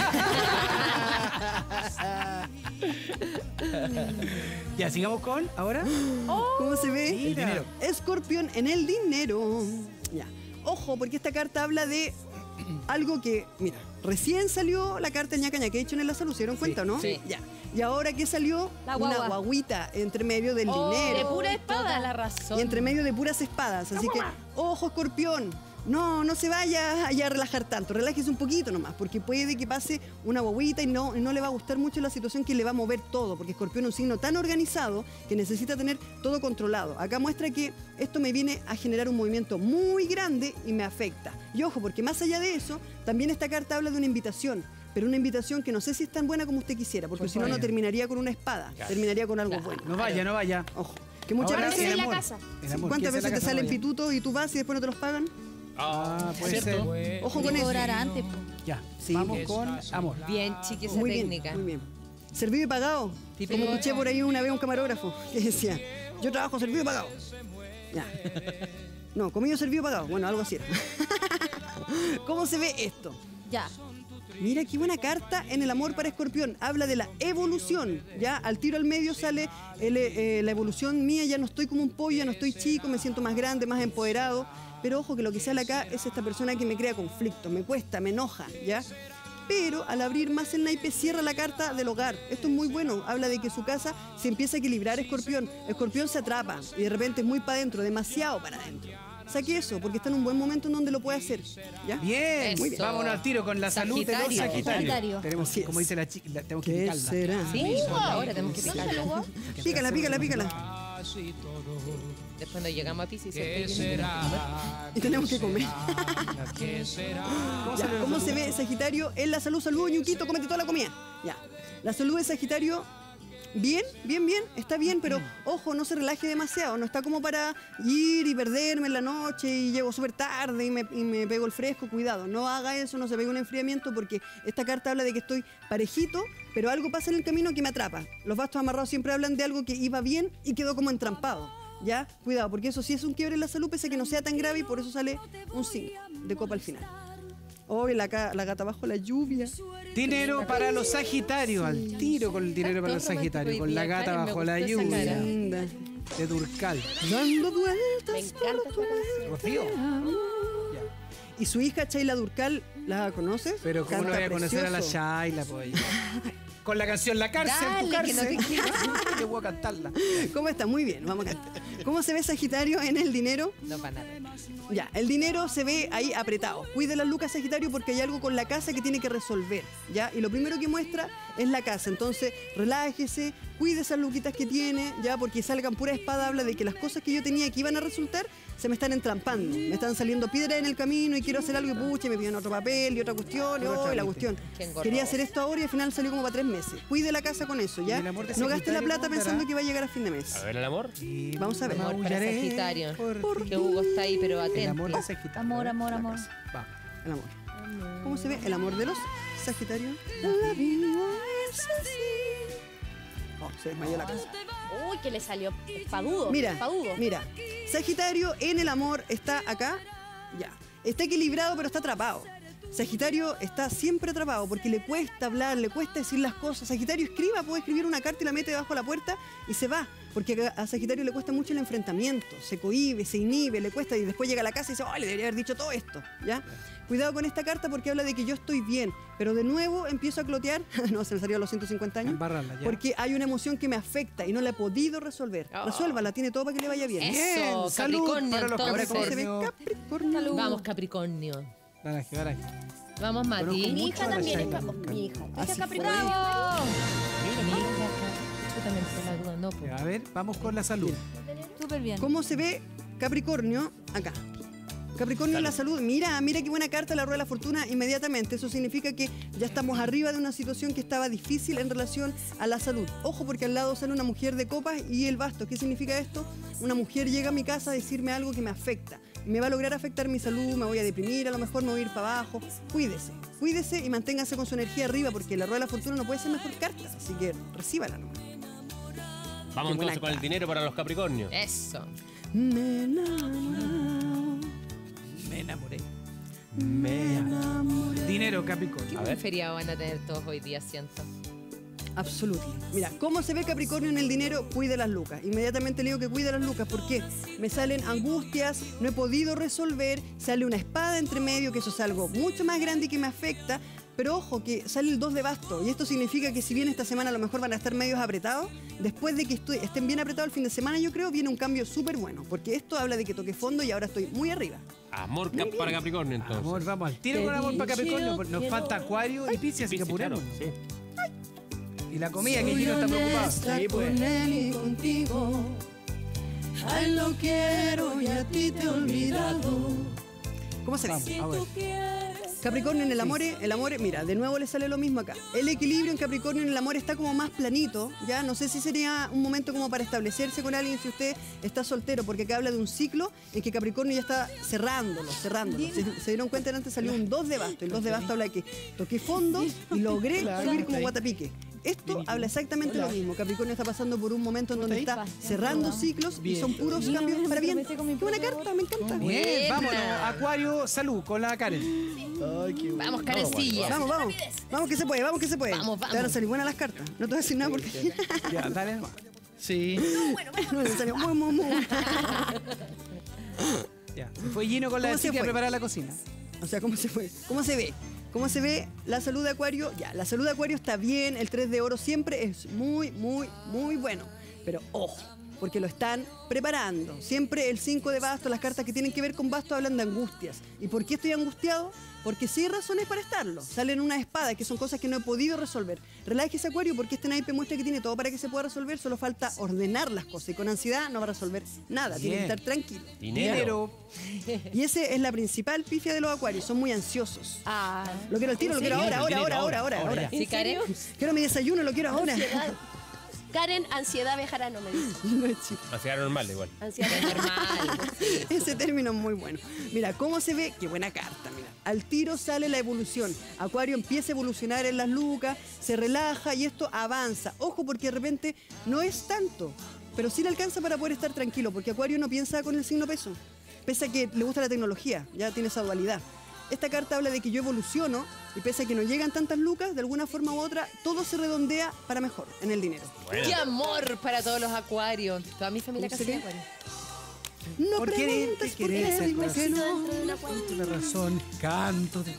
Ya, sigamos con ahora. ¿Cómo se ve? El dinero. Escorpión en el dinero. Ya. Ojo, porque esta carta habla de algo que, mira, recién salió la carta ñaca ñaca hecho en la salud, ¿se dieron cuenta o no? sí. Ya. Y ahora que salió La una guagua. guaguita entre medio del Oh, dinero. de pura espada. la razón. Y entre medio de puras espadas. Así que, ojo, escorpión. No, no se vaya allá a relajar tanto. Relájese un poquito nomás, porque puede que pase una guaguita y no, y no le va a gustar mucho la situación que le va a mover todo, porque escorpión es un signo tan organizado que necesita tener todo controlado. Acá muestra que esto me viene a generar un movimiento muy grande y me afecta. Y ojo, porque más allá de eso, también esta carta habla de una invitación. Pero una invitación que no sé si es tan buena como usted quisiera, porque Pues si no, no vaya. terminaría con una espada, terminaría con algo bueno. No vaya, no vaya. Ojo, que muchas Ahora, veces... el en la amor. casa. El amor. ¿Cuántas ¿Qué hace veces la te casa salen no vaya? pitutos y tú vas y después no te los pagan? Ah, puede ¿Cierto? ser. Ojo con Hay que eso. cobrar antes. po. Ya, Sí. vamos con amor. Bien, chiqui, esa Muy bien, técnica. muy bien. Servido y pagado. Típico. Como escuché por ahí una vez un camarógrafo que decía, yo trabajo servido y pagado. Ya. No, comido, servido y pagado. Bueno, algo así era. ¿Cómo se ve esto? Ya. Mira qué buena carta en el amor para Escorpión. Habla de la evolución. Ya al tiro al medio sale el, eh, la evolución mía. Ya no estoy como un pollo, ya no estoy chico, me siento más grande, más empoderado. Pero ojo que lo que sale acá es esta persona que me crea conflictos, me cuesta, me enoja, ¿ya? Pero al abrir más el naipe cierra la carta del hogar. Esto es muy bueno. Habla de que su casa se empieza a equilibrar Escorpión. Escorpión se atrapa y de repente es muy para adentro, demasiado para adentro. Saque eso, porque está en un buen momento en donde lo puede hacer. ¿Ya? Bien, Eso. vámonos al tiro con la salud de los Sagitario. Sagitarios. Sagitario. Tenemos, Así como es. dice la chica, la- tenemos que ¿Qué picarla. será? Sí, ahora tenemos que picarla. Pícala, pícala, pícala. Después nos llegamos a Pisces. ¿cierto? Y tenemos que comer. Ya, ¿cómo se ve Sagitario en la salud? Saludos, Ñuquito, comete toda la comida. Ya. La salud de Sagitario, bien, bien, bien, está bien, pero ojo, no se relaje demasiado. No está como para ir y perderme en la noche y llego súper tarde y me, y me pego el fresco. Cuidado, no haga eso, no se pegue un enfriamiento, porque esta carta habla de que estoy parejito, pero algo pasa en el camino que me atrapa. Los bastos amarrados siempre hablan de algo que iba bien y quedó como entrampado. ¿Ya? Cuidado, porque eso sí es un quiebre en la salud, pese a que no sea tan grave, y por eso sale un cinco de copa al final. Oh, y la, ca- la gata bajo la lluvia. Dinero para los Sagitarios, al tiro con el dinero para los Todo romántico Sagitarios, hoy con la día, gata Karen, me bajo la gustó esa lluvia cara. Linda. de Durcal. Dando vueltas. Me encanta esta canción. Rocío. Y su hija Chayla Durcal, ¿la conoces? Pero cómo no Canta voy a conocer a la precioso. Shayla, pues. Con la canción La Cárcel, tu Dale, que no cárcel. te quiero. Yo voy a cantarla. ¿Cómo está? Muy bien, vamos a cantar. ¿Cómo se ve Sagitario en el dinero? No para nada. Ya, el dinero se ve ahí apretado. Cuide las lucas, Sagitario, porque hay algo con la casa que tiene que resolver, ¿ya? Y lo primero que muestra es la casa. Entonces, relájese, cuide esas luquitas que tiene, ¿ya? Porque salgan pura espada, habla de que las cosas que yo tenía que iban a resultar se me están entrampando. Me están saliendo piedras en el camino y quiero hacer algo y pucha, me piden otro papel y otra cuestión y, oh, y la cuestión. Qué engorroso. Quería hacer esto ahora y al final salió como para tres meses. Cuide la casa con eso, ¿ya? ¿Y el amor de No gaste la Sagitario plata cómo pensando andará? que va a llegar a fin de mes. A ver el amor. Y Vamos a ver. Amor para maullaré Sagitario. por ti. Que Hugo está ahí, pero El atento. amor de Sagitario. Amor, amor, La amor. casa. Va. El amor. ¿Cómo se ve el amor de los Sagitarios? La vida es así. Oh, se desmayó la casa. Uy, que le salió espadudo. Mira, espadudo. mira. Sagitario en el amor está acá. Ya. Está equilibrado, pero está atrapado. Sagitario está siempre atrapado porque le cuesta hablar, le cuesta decir las cosas. Sagitario escriba, puede escribir una carta y la mete debajo de la puerta y se va. Porque a Sagitario le cuesta mucho el enfrentamiento, se cohíbe, se inhibe, le cuesta y después llega a la casa y dice, oh, le debería haber dicho todo esto, ¿ya? Cuidado con esta carta porque habla de que yo estoy bien, pero de nuevo empiezo a clotear, no, se me salió a los ciento cincuenta años, Embarrarla ya. porque hay una emoción que me afecta y no la he podido resolver. Oh. Resuélvala, tiene todo para que le vaya bien. Eso, salud Capricornio, para los Ahora, ¿cómo se ve entonces. Capricornio? Vamos, Capricornio. Baraje, baraje. Vamos, Conozco Mati. Mi mucho hija a la también es Shayla Cap- Durcal. Mi hija. Mi Así hija fue. Capricornio. Mi hija, Cap- yo también por la duda, no, pues. A ver, vamos con la salud. Súper bien. ¿Cómo se ve Capricornio? Acá. Capricornio en la salud. Mira, mira qué buena carta la rueda de la fortuna inmediatamente. Eso significa que ya estamos arriba de una situación que estaba difícil en relación a la salud. Ojo, porque al lado sale una mujer de copas y el basto. ¿Qué significa esto? Una mujer llega a mi casa a decirme algo que me afecta. Me va a lograr afectar mi salud, me voy a deprimir, a lo mejor me voy a ir para abajo. Cuídese, cuídese y manténgase con su energía arriba, porque la rueda de la fortuna no puede ser mejor carta. Así que recíbala nomás. Vamos Qué buena entonces con el carta. dinero para los Capricornios. Eso. Me enamoré. Me enamoré. Me... Dinero, Capricornio. ¿Qué A ver. buen feriado van a tener todos hoy día, siento? Absolutely. Mira, ¿cómo se ve Capricornio en el dinero? Cuide las lucas. Inmediatamente le digo que cuide las lucas. ¿Por qué? Me salen angustias, no he podido resolver, sale una espada entre medio, que eso es algo mucho más grande y que me afecta. Pero ojo, que sale el dos de basto. Y esto significa que si bien esta semana a lo mejor van a estar medios apretados, después de que estu- estén bien apretados el fin de semana, yo creo, viene un cambio súper bueno. Porque esto habla de que toqué fondo y ahora estoy muy arriba. Amor cap para Capricornio, entonces. Amor, vamos al tiro con amor para Capricornio. porque Nos falta Acuario y Piscis, así que Piscis, claro, apurémonos. sí. Y la comida, que Gino está preocupado. Sí, pues. él y contigo. A él lo quiero y a ti te he olvidado. ¿Cómo se ve? Vamos, a ver. Capricornio en el amor, el amor, mira, de nuevo le sale lo mismo acá. El equilibrio en Capricornio en el amor está como más planito, ya no sé si sería un momento como para establecerse con alguien si usted está soltero, porque acá habla de un ciclo en que Capricornio ya está cerrándolo, cerrándolo. Se, se dieron cuenta que antes salió un dos de basto, el dos de basto habla de que toqué fondo y logré subir como guatapique. Esto habla exactamente lo mismo. Capricornio está pasando por un momento en donde está cerrando ciclos y son puros Bien. cambios para bien. Me tropecé con mi Qué buena propio carta, me encanta. Bien, Buena. vámonos. Acuario, salud, con la Karen. Ay, qué bueno. Vamos, Karencilla. Vamos, vamos. Vamos que se puede, vamos que se puede. Vamos, Te van a vamos. salir buenas las cartas. No te voy a decir nada porque... Ya, dale nomás. Sí. no, le salió muy, muy, muy. Ya, se fue Gino con la ¿Cómo se chica a fue? preparar la cocina. O sea, ¿cómo se fue? ¿Cómo se ve? ¿Cómo se ve la salud de Acuario? Ya, la salud de Acuario está bien, el tres de oro siempre es muy, muy, muy bueno. Pero ojo, porque lo están preparando. Siempre el cinco de basto, las cartas que tienen que ver con basto hablan de angustias. ¿Y por qué estoy angustiado? Porque sí hay razones para estarlo. Salen unas espadas, que son cosas que no he podido resolver. Relájese, Acuario, porque este naipe muestra que tiene todo para que se pueda resolver, solo falta ordenar las cosas. Y con ansiedad no va a resolver nada, tiene que Bien. estar tranquilo. Dinero. Y esa es la principal pifia de los Acuarios, son muy ansiosos. Ah, Lo quiero al tiro, lo quiero ahora, ahora, ahora, ahora, ahora, Ahora, ahora. ya. ¿Sí, Karen? Quiero mi desayuno, lo quiero ahora. ansiedad. Karen, ansiedad bejarano, me dice. No es chiste. Ansiedad normal, igual. Ansiedad Normal. Ese término es muy bueno. Mira, ¿cómo se ve? Qué buena carta, mira. Al tiro sale la evolución. Acuario empieza a evolucionar en las lucas, se relaja y esto avanza. Ojo, porque de repente no es tanto, pero sí le alcanza para poder estar tranquilo, porque Acuario no piensa con el signo peso. Pese a que le gusta la tecnología, ya tiene esa dualidad. Esta carta habla de que yo evoluciono y pese a que no llegan tantas lucas, de alguna forma u otra, todo se redondea para mejor en el dinero. Bueno. ¡Qué amor para todos los acuarios! Toda mi familia ¿Cómo casi se de ve? acuario. No ¿Por qué preguntes te por querés qué ser digo que no. Por la razón, canto de...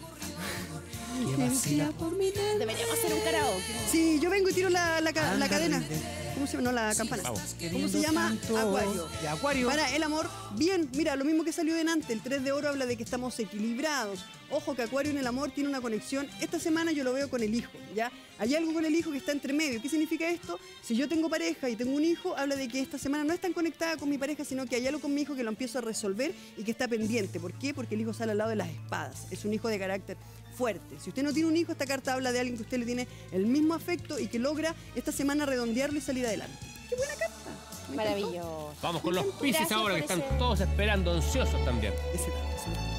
Que vacila. Deberíamos hacer un karaoke. Sí, yo vengo y tiro la, la, ca- la Anda, cadena. rinde. ¿Cómo se llama? No, la campana. Vamos. ¿Cómo Queriendo se llama? tanto. Acuario. Ya, Acuario. Para el amor, bien, mira, lo mismo que salió delante, el tres de oro habla de que estamos equilibrados. Ojo que Acuario en el amor tiene una conexión. Esta semana yo lo veo con el hijo, ¿ya? Hay algo con el hijo que está entre medio. ¿Qué significa esto? Si yo tengo pareja y tengo un hijo, habla de que esta semana no es tan conectada con mi pareja, sino que hay algo con mi hijo que lo empiezo a resolver y que está pendiente. ¿Por qué? Porque el hijo sale al lado de las espadas. Es un hijo de carácter fuerte. Si usted no tiene un hijo, esta carta habla de alguien que usted le tiene el mismo afecto y que logra esta semana redondearlo y salir adelante. ¡Qué buena carta! Me encantó. Maravilloso. Vamos con los Piscis Gracias ahora, que por están ese- todos esperando, ansiosos también. Ese dato, ese dato.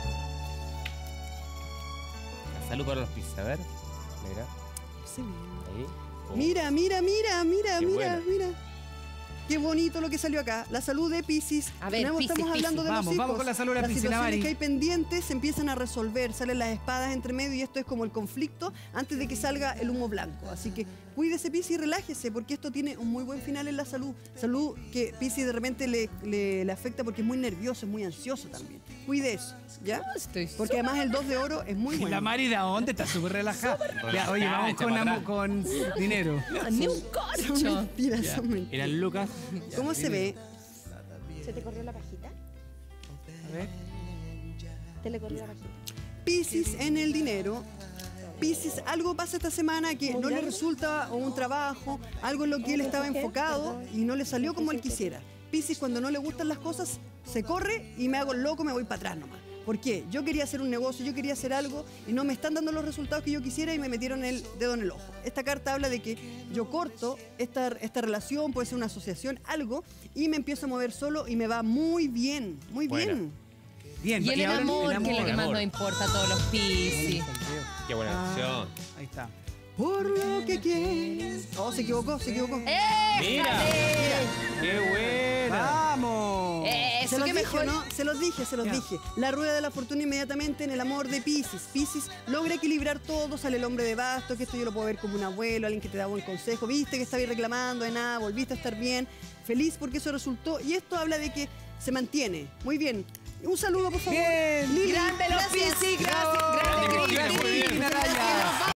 Salud para los Piscis, a ver. Mira, Ese mismo. ahí. Oh. Mira, mira, mira, mira, Qué mira, buena. mira. Qué bonito lo que salió acá. La salud de Piscis. A ver, De nuevo Piscis, estamos hablando de Piscis. los Vamos, hijos. vamos con la salud de Las Piscis, la situaciones Mari. que hay pendientes se empiezan a resolver. Salen las espadas entre medio y esto es como el conflicto antes de que salga el humo blanco. Así que cuídese, Piscis, y relájese porque esto tiene un muy buen final en la salud. Salud que Piscis de repente le, le- le afecta porque es muy nervioso, es muy ansioso también. Cuide eso, ¿ya? Estoy Porque además el dos de oro es muy Y bueno. la Mari de dónde está súper relajada. Ya, oye, vamos echa con, para amo- atrás. con dinero. Ni un Son corcho. mentiras, son mentiras. Eran Lucas. ¿Cómo se ve? ¿Se te corrió la pajita? A ver. ¿Te le corrió la pajita? Piscis en el dinero. Piscis, algo pasa esta semana que no le resulta un trabajo, algo en lo que él estaba enfocado y no le salió como él quisiera. Piscis, cuando no le gustan las cosas, se corre y me hago el loco, me voy para atrás nomás. ¿Por qué? Yo quería hacer un negocio, yo quería hacer algo y no me están dando los resultados que yo quisiera y me metieron el dedo en el ojo. Esta carta habla de que yo corto esta, esta relación, puede ser una asociación, algo, y me empiezo a mover solo y me va muy bien, muy Buena. bien. Bien, Y el ahora amor, que es lo que el más amor. nos importa a todos los Piscis. Qué buena Ah, acción. ahí está. por lo que quieres. Oh, se equivocó, se equivocó. Mira. ¡Qué buena! ¡Vamos! Eso, Se los que dije, mejor. ¿no? Se los dije, se los Ya. dije. La rueda de la fortuna inmediatamente en el amor de Piscis. Piscis logra equilibrar todo, sale el hombre de basto, que esto yo lo puedo ver como un abuelo, alguien que te da buen consejo. Viste que estabas reclamando de nada, volviste a estar bien. Feliz porque eso resultó. Y esto habla de que se mantiene. Muy bien. Un saludo, por favor. Bien. Lili, Grande los gracias. Piscis, gracias. Grande Grande, Cristi. muy bien. Cristina Raya.